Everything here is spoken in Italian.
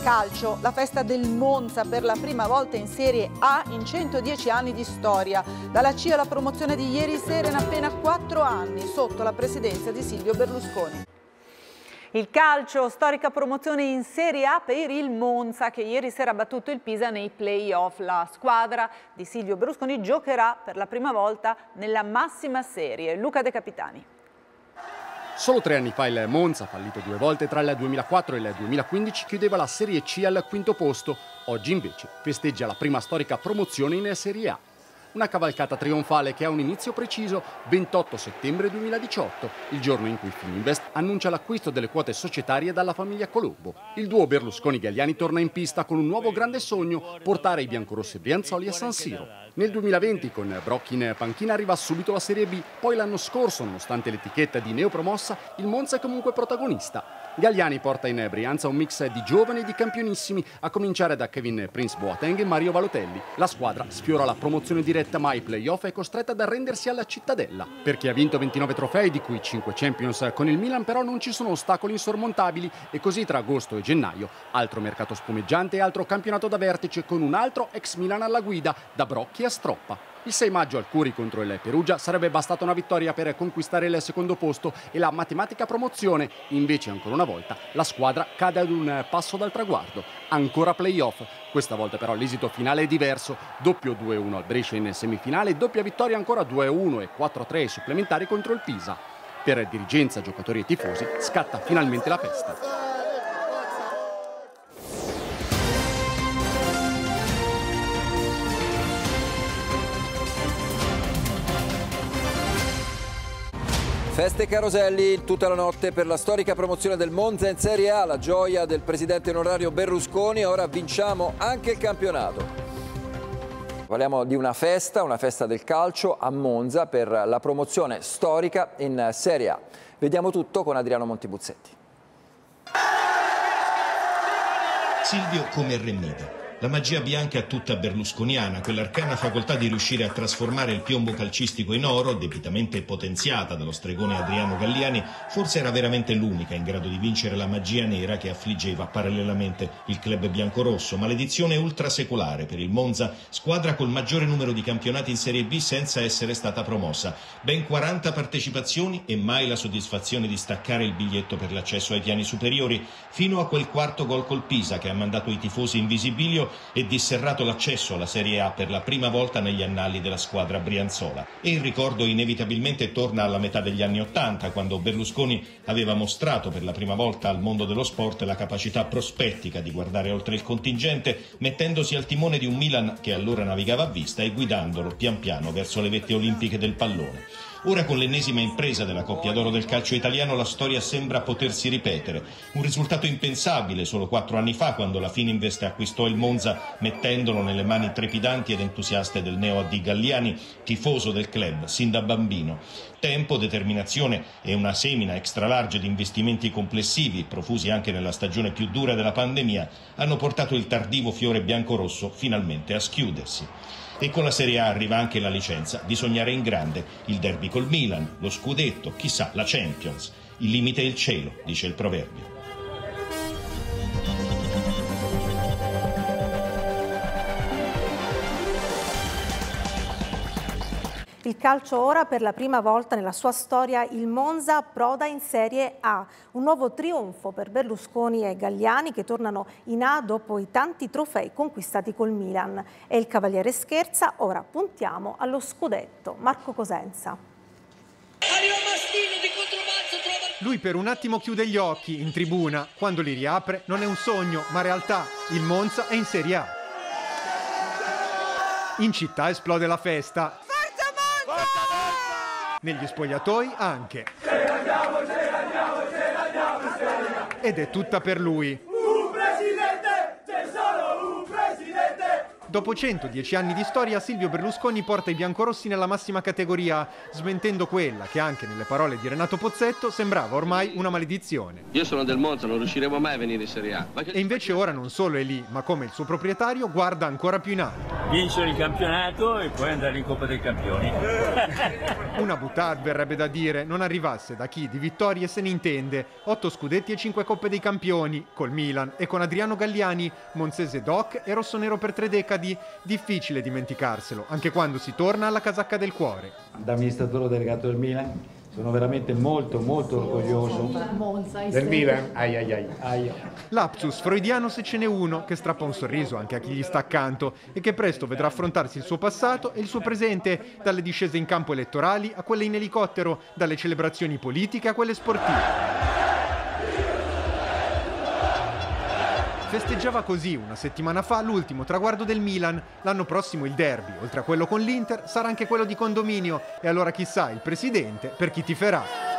Calcio, la festa del Monza per la prima volta in Serie A in 110 anni di storia. Dalla C alla promozione di ieri sera in appena 4 anni, sotto la presidenza di Silvio Berlusconi. Il calcio, storica promozione in Serie A per il Monza, che ieri sera ha battuto il Pisa nei play-off. La squadra di Silvio Berlusconi giocherà per la prima volta nella massima serie. Luca De Capitani. Solo 3 anni fa il Monza, fallito 2 volte tra il 2004 e il 2015, chiudeva la Serie C al 5° posto. Oggi invece festeggia la prima storica promozione in Serie A. Una cavalcata trionfale che ha un inizio preciso, 28 settembre 2018, il giorno in cui Fininvest annuncia l'acquisto delle quote societarie dalla famiglia Colombo. Il duo Berlusconi-Galliani torna in pista con un nuovo grande sogno, portare i biancorossi brianzoli a San Siro. Nel 2020 con Brocchi in panchina arriva subito la Serie B, poi l'anno scorso, nonostante l'etichetta di neopromossa, il Monza è comunque protagonista. Galliani porta in Brianza un mix di giovani e di campionissimi, a cominciare da Kevin Prince Boateng e Mario Balotelli. La squadra sfiora la promozione diretta, ma ai play-off è costretta ad arrendersi alla Cittadella. Perché ha vinto 29 trofei, di cui 5 Champions con il Milan, però non ci sono ostacoli insormontabili e così tra agosto e gennaio altro mercato spumeggiante e altro campionato da vertice con un altro ex Milan alla guida, da Brocchi a Stroppa. Il 6 maggio al Curi contro il Perugia sarebbe bastata una vittoria per conquistare il 2° posto e la matematica promozione. Invece, ancora una volta, la squadra cade ad un passo dal traguardo. Ancora play-off. Questa volta però l'esito finale è diverso. Doppio 2-1 al Brescia in semifinale, doppia vittoria ancora 2-1 e 4-3 ai supplementari contro il Pisa. Per dirigenza, giocatori e tifosi scatta finalmente la festa. Feste e caroselli tutta la notte per la storica promozione del Monza in Serie A, la gioia del presidente onorario Berlusconi. Ora vinciamo anche il campionato. Parliamo di una festa del calcio a Monza per la promozione storica in Serie A. Vediamo tutto con Adriano Montibuzzetti. Silvio come Re Mida. La magia bianca è tutta berlusconiana, quell'arcana facoltà di riuscire a trasformare il piombo calcistico in oro, debitamente potenziata dallo stregone Adriano Galliani, forse era veramente l'unica in grado di vincere la magia nera che affliggeva parallelamente il club biancorosso. Maledizione ultrasecolare per il Monza, squadra col maggiore numero di campionati in Serie B senza essere stata promossa. Ben 40 partecipazioni e mai la soddisfazione di staccare il biglietto per l'accesso ai piani superiori, fino a quel 4° gol col Pisa che ha mandato i tifosi in visibilio e disserrato l'accesso alla Serie A per la prima volta negli annali della squadra brianzola. E il ricordo inevitabilmente torna alla metà degli anni '80, quando Berlusconi aveva mostrato per la prima volta al mondo dello sport la capacità prospettica di guardare oltre il contingente, mettendosi al timone di un Milan che allora navigava a vista e guidandolo pian piano verso le vette olimpiche del pallone. Ora, con l'ennesima impresa della Coppa d'Oro del calcio italiano, la storia sembra potersi ripetere. Un risultato impensabile solo 4 anni fa, quando la Fininvest acquistò il Monza, mettendolo nelle mani trepidanti ed entusiaste del neo-AD Galliani, tifoso del club sin da bambino. Tempo, determinazione e una semina extra large di investimenti complessivi, profusi anche nella stagione più dura della pandemia, hanno portato il tardivo fiore biancorosso finalmente a schiudersi. E con la Serie A arriva anche la licenza di sognare in grande, il derby col Milan, lo scudetto, chissà, la Champions. Il limite è il cielo, dice il proverbio. Il calcio ora, per la prima volta nella sua storia, il Monza approda in Serie A. Un nuovo trionfo per Berlusconi e Galliani che tornano in A dopo i tanti trofei conquistati col Milan. E il Cavaliere scherza, ora puntiamo allo scudetto. Marco Cosenza. Lui per un attimo chiude gli occhi in tribuna. Quando li riapre non è un sogno, ma realtà. Il Monza è in Serie A. In città esplode la festa. Negli spogliatoi anche. Ed è tutta per lui. Un presidente, c'è solo un presidente. Dopo 110 anni di storia, Silvio Berlusconi porta i biancorossi nella massima categoria, smentendo quella che anche nelle parole di Renato Pozzetto sembrava ormai una maledizione. Io sono del Monza, non riusciremo mai a venire in Serie A. E invece ora non solo è lì, ma come il suo proprietario guarda ancora più in alto. vincere il campionato e poi andare in Coppa dei Campioni. Una boutade, verrebbe da dire, non arrivasse da chi di vittorie se ne intende. 8 scudetti e 5 Coppe dei Campioni, col Milan e con Adriano Galliani, monzese doc e rossonero per 3 decadi. Difficile dimenticarselo, anche quando si torna alla casacca del cuore. Da amministratore delegato del Milan sono veramente molto orgoglioso del Milan. Lapsus freudiano se ce n'è uno, che strappa un sorriso anche a chi gli sta accanto e che presto vedrà affrontarsi il suo passato e il suo presente, dalle discese in campo elettorali a quelle in elicottero, dalle celebrazioni politiche a quelle sportive. Festeggiava così una settimana fa l'ultimo traguardo del Milan. L'anno prossimo il derby, oltre a quello con l'Inter, sarà anche quello di condominio e allora chissà il presidente per chi tiferà.